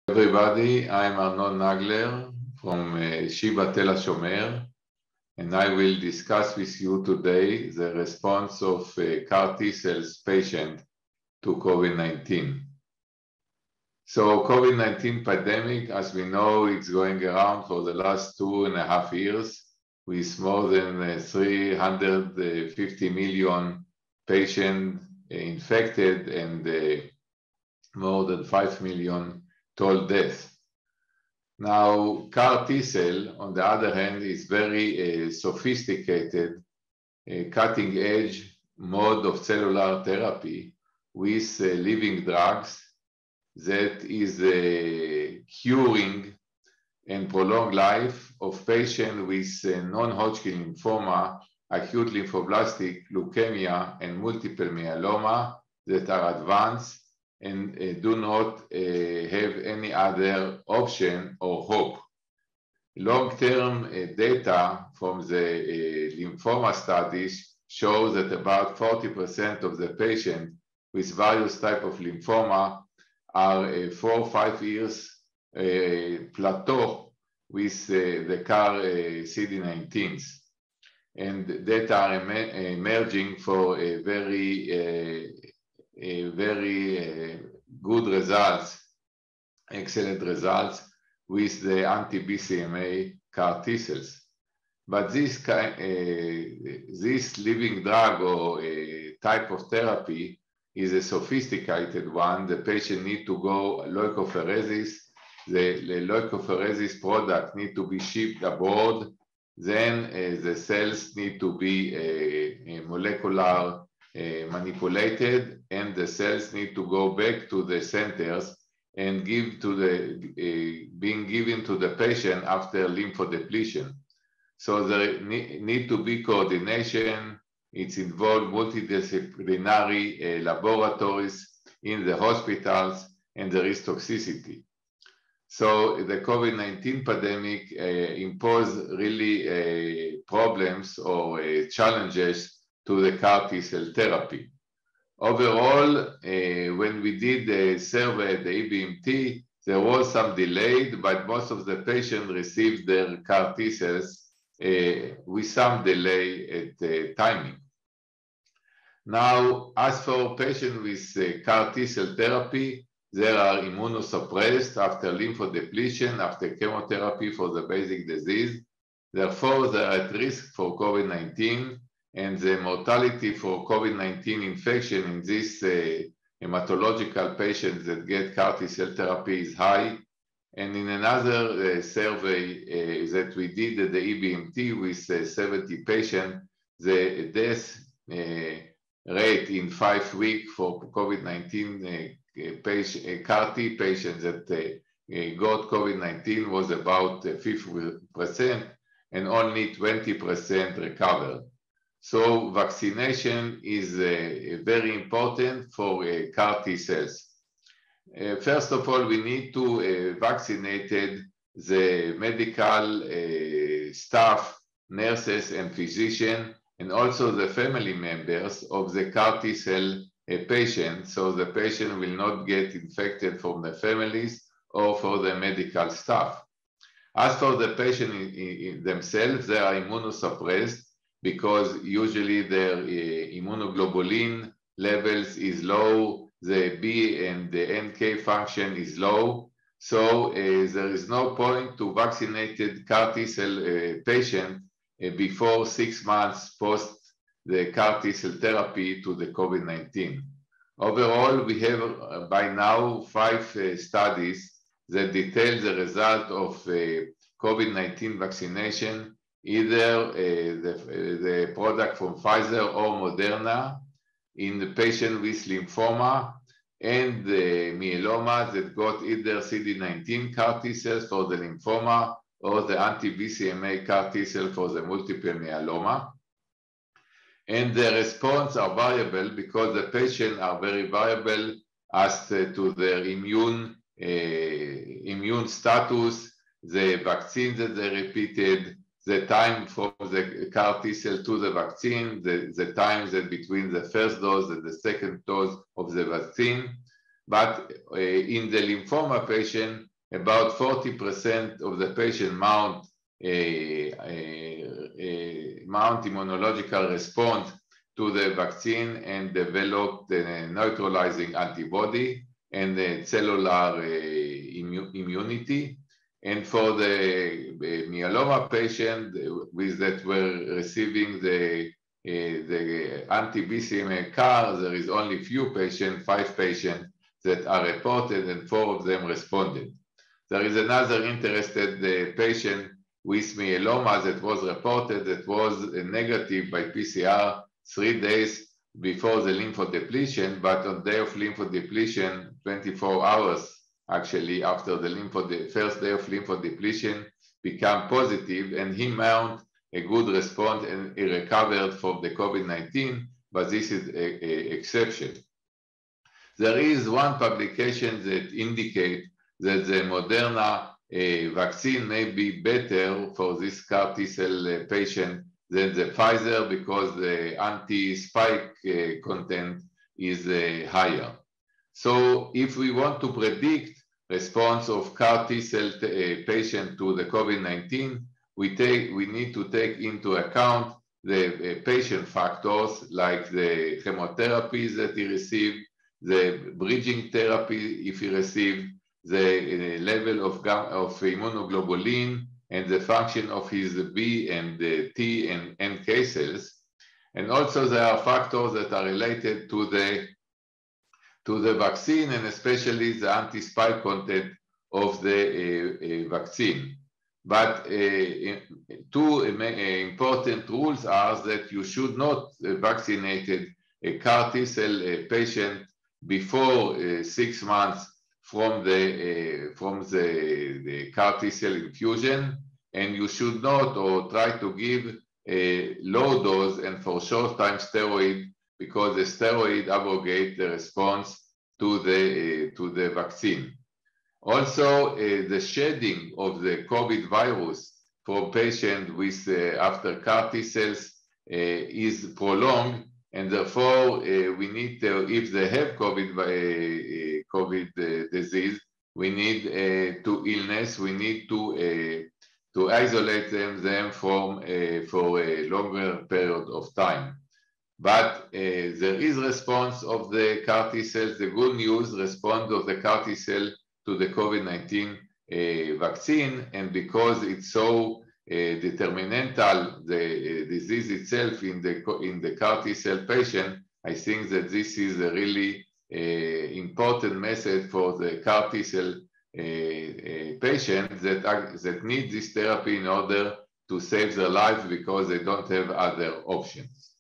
Everybody, I'm Arnon Nagler from Sheba Tel Aviv, and I will discuss with you today the response of CAR T cells patient to COVID-19. So COVID-19 pandemic, as we know, it's going around for the last 2.5 years with more than 350 million patients infected and more than 5 million total deaths. Now, CAR T cell, on the other hand, is very sophisticated, cutting-edge mode of cellular therapy with living drugs that is curing and prolong life of patients with non-Hodgkin lymphoma, acute lymphoblastic leukemia, and multiple myeloma that are advanced and do not have any other option or hope. Long-term data from the lymphoma studies show that about 40% of the patients with various types of lymphoma are 4 or 5 years plateau with the CAR CD19s. And data are emerging for a very good results, excellent results with the anti-BCMA CAR T cells. But this living drug or type of therapy is a sophisticated one. The patient need to go leukophoresis. The leukophoresis product need to be shipped abroad. Then the cells need to be molecular manipulated, and the cells need to go back to the centers and being given to the patient after lymphodepletion. So there need to be coordination. It's involved multidisciplinary laboratories in the hospitals, and there is toxicity. So the COVID-19 pandemic imposed really problems or challenges to the CAR T cell therapy. Overall, when we did the survey at the EBMT, there was some delay, but most of the patients received their CAR T cells with some delay at the timing. Now, as for patients with CAR T cell therapy, they are immunosuppressed after lymphodepletion, after chemotherapy for the basic disease. Therefore, they are at risk for COVID-19, and the mortality for COVID-19 infection in these hematological patients that get CAR T cell therapy is high. And in another survey that we did at the EBMT with 70 patients, the death rate in 5 weeks for COVID-19 CAR T patients that got COVID-19 was about 50%, and only 20% recovered. So vaccination is very important for CAR T cells. First of all, we need to vaccinate the medical staff, nurses and physicians, and also the family members of the CAR T cell patient, so the patient will not get infected from the families or for the medical staff. As for the patient themselves, they are immunosuppressed because usually their immunoglobulin levels is low, the B and the NK function is low, so there is no point to vaccinated CAR T cell patient before 6 months post the CAR T cell therapy to the COVID-19. Overall, we have by now 5 studies that detail the result of COVID-19 vaccination, either the product from Pfizer or Moderna in the patient with lymphoma and the myeloma that got either CD19 CAR T cells for the lymphoma or the anti-BCMA CAR T cell for the multiple myeloma. And the response are variable because the patients are very variable as to their immune status, the vaccine that they repeated, the time from the CAR T cell to the vaccine, the time that between the first dose and the second dose of the vaccine. But in the lymphoma patient, about 40% of the patient mount immunological response to the vaccine and developed a neutralizing antibody and cellular immunity. And for the myeloma patient with that were receiving the anti-BCMA CAR, there is only few patients, 5 patients that are reported, and 4 of them responded. There is another interested patient with myeloma that was reported that was negative by PCR 3 days before the lymphodepletion, but on day of lymphodepletion, 24 hours actually after the first day of lymphodepletion, became positive, and he mounted a good response and he recovered from the COVID-19, but this is an exception. There is one publication that indicates that the Moderna vaccine may be better for this CAR T-cell patient than the Pfizer because the anti-spike content is higher. So if we want to predict response of CAR T-cell patient to the COVID-19, we need to take into account the patient factors like the chemotherapies that he received, the bridging therapy if he received, the level of immunoglobulin, and the function of his B and T and NK cells. And also there are factors that are related to the vaccine, and especially the anti-spike content of the vaccine. But 2 important rules are that you should not vaccinate a CAR T-cell patient before 6 months from the CAR T-cell infusion, and you should not or try to give a low dose and for short time steroid, because the steroid abrogate the response to the vaccine. Also, the shedding of the COVID virus for patients with after CAR T cells is prolonged, and therefore we need to, if they have COVID disease, we need we need to isolate them from for a longer period of time. But there is response of the CAR T cells. The good news, response of the CAR T cell to the COVID-19 vaccine, and because it's so determinantal, the disease itself in the CAR T cell patient, I think that this is a really important message for the CAR T cell patients that need this therapy in order to save their life because they don't have other options.